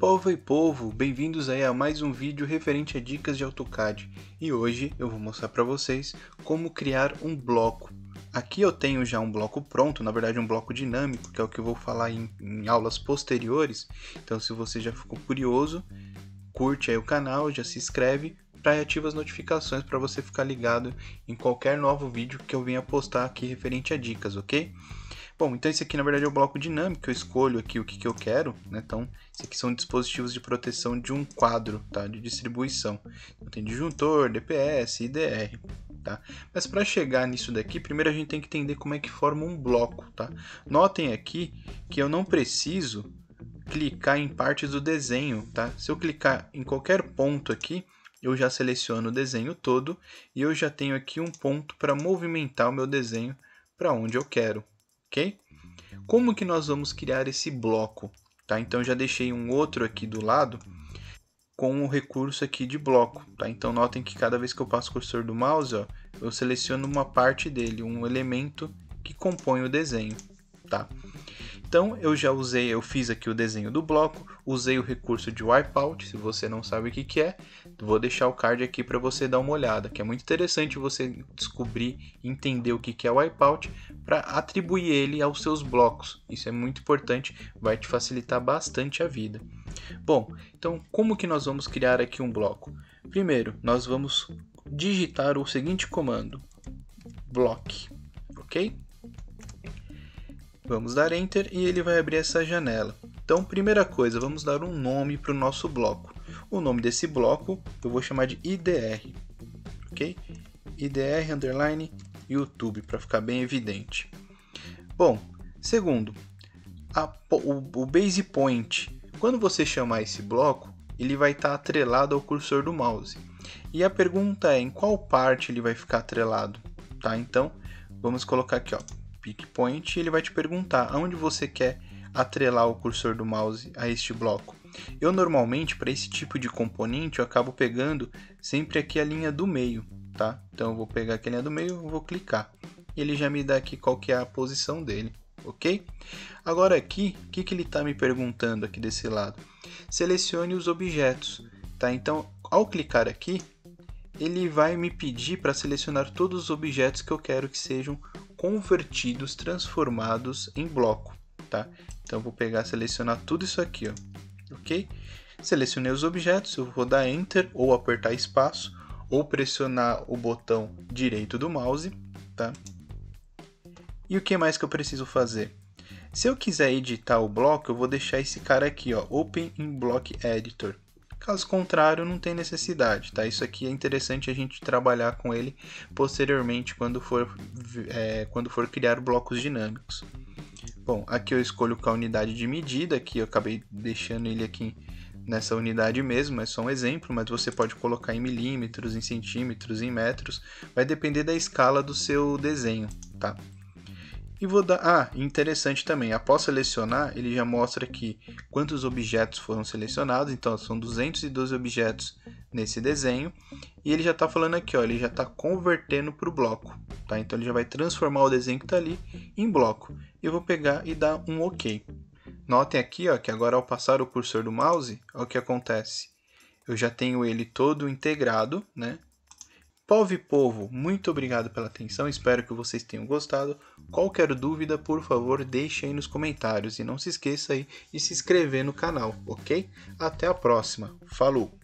Povo e povo, bem-vindos aí a mais um vídeo referente a dicas de AutoCAD. E hoje eu vou mostrar para vocês como criar um bloco. Aqui eu tenho já um bloco pronto, na verdade um bloco dinâmico, que é o que eu vou falar em aulas posteriores. Então se você já ficou curioso, curte aí o canal, já se inscreve e ativa as notificações para você ficar ligado em qualquer novo vídeo que eu venha postar aqui referente a dicas, ok? Bom, então esse aqui na verdade é o bloco dinâmico, eu escolho aqui o que eu quero, né? Então, esse aqui são dispositivos de proteção de um quadro, tá? De distribuição. Então, tem disjuntor, DPS, IDR, tá? Mas para chegar nisso daqui, primeiro a gente tem que entender como é que forma um bloco, tá? Notem aqui que eu não preciso clicar em partes do desenho, tá? Se eu clicar em qualquer ponto aqui, eu já seleciono o desenho todo e eu já tenho aqui um ponto para movimentar o meu desenho para onde eu quero. Ok? Como que nós vamos criar esse bloco? Tá? Então, eu já deixei um outro aqui do lado com o recurso aqui de bloco. Tá? Então, notem que cada vez que eu passo o cursor do mouse, ó, eu seleciono uma parte dele, um elemento que compõe o desenho. Tá? Então, eu fiz aqui o desenho do bloco, usei o recurso de wipeout, se você não sabe o que é, vou deixar o card aqui para você dar uma olhada, que é muito interessante você descobrir, entender o que é o wipeout, para atribuir ele aos seus blocos. Isso é muito importante, vai te facilitar bastante a vida. Bom, então como que nós vamos criar aqui um bloco? Primeiro, nós vamos digitar o seguinte comando, block, ok? Vamos dar Enter e ele vai abrir essa janela. Então, primeira coisa, vamos dar um nome para o nosso bloco. O nome desse bloco eu vou chamar de IDR, ok? IDR underline YouTube, para ficar bem evidente. Bom, segundo, o Base Point. Quando você chamar esse bloco, ele vai estar atrelado ao cursor do mouse. E a pergunta é, em qual parte ele vai ficar atrelado? Tá? Então, vamos colocar aqui, ó. Pick Point, ele vai te perguntar aonde você quer atrelar o cursor do mouse a este bloco. Eu normalmente, para esse tipo de componente, eu acabo pegando sempre aqui a linha do meio, tá? Então eu vou pegar aqui a linha do meio, vou clicar. Ele já me dá aqui qual que é a posição dele, ok? Agora aqui, o que ele está me perguntando aqui desse lado? Selecione os objetos, tá? Então, ao clicar aqui, ele vai me pedir para selecionar todos os objetos que eu quero que sejam convertidos, transformados em bloco, tá? Então eu vou pegar, selecionar tudo isso aqui, ó, ok? Selecionei os objetos, eu vou dar Enter ou apertar espaço ou pressionar o botão direito do mouse, tá? E o que mais que eu preciso fazer? Se eu quiser editar o bloco, eu vou deixar esse cara aqui, ó, Open in Block Editor. Caso contrário, não tem necessidade, tá? Isso aqui é interessante a gente trabalhar com ele posteriormente quando for criar blocos dinâmicos. Bom, aqui eu escolho com a unidade de medida, aqui eu acabei deixando ele aqui nessa unidade mesmo, é só um exemplo, mas você pode colocar em milímetros, em centímetros, em metros, vai depender da escala do seu desenho, tá? E vou dar, interessante também, após selecionar, ele já mostra aqui quantos objetos foram selecionados, então são 212 objetos nesse desenho, e ele já está falando aqui, ó, ele já está convertendo para o bloco, tá? Então ele já vai transformar o desenho que está ali em bloco. Eu vou pegar e dar um OK. Notem aqui, ó, que agora ao passar o cursor do mouse, olha o que acontece. Eu já tenho ele todo integrado, né? Povo e povo, muito obrigado pela atenção, espero que vocês tenham gostado. Qualquer dúvida, por favor, deixe aí nos comentários e não se esqueça aí de se inscrever no canal, ok? Até a próxima, falou!